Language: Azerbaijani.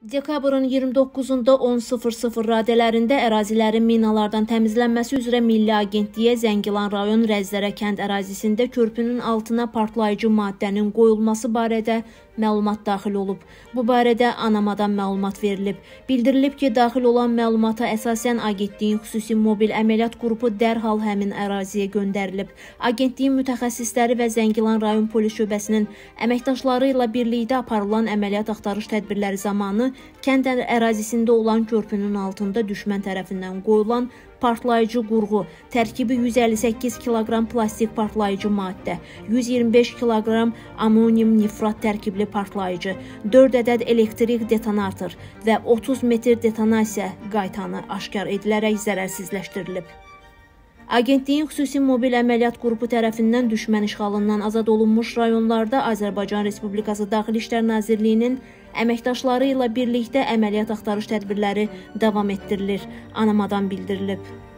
Dekabrın 29-da 10:00 radələrində ərazilərin minalardan təmizlənməsi üzrə Milli Agentliyə Zəngilan rayon Rəzzərə kənd ərazisində körpünün altına partlayıcı maddənin qoyulması barədə məlumat daxil olub. Bu barədə Anamadan məlumat verilib. Bildirilib ki, daxil olan məlumata əsasən agentliyin xüsusi mobil əməliyyat qrupu dərhal həmin əraziyə göndərilib. Agentliyin mütəxəssisləri və Zəngilan rayon polis şöbəsinin əməkdaşları ilə birlikdə aparılan əməliyyat axtarış tədbirləri zamanı kənd ərazisində olan körpünün altında düşmən tərəfindən qoyulan partlayıcı qurğu, tərkibi 158 kiloqram plastik partlayıcı maddə, 125 kiloqram amonium nifrat tərkibli partlayıcı, 4 ədəd elektrik detonator və 30 metr detonasiya qaytanı aşkar edilərək zərərsizləşdirilib. Agentliyin xüsusi mobil əməliyyat qrupu tərəfindən düşmən işğalından azad olunmuş rayonlarda Azərbaycan Respublikası Daxili İşlər Nazirliyinin əməkdaşları ilə birlikdə əməliyyat axtarış tədbirləri davam etdirilir. Anamadan bildirilib.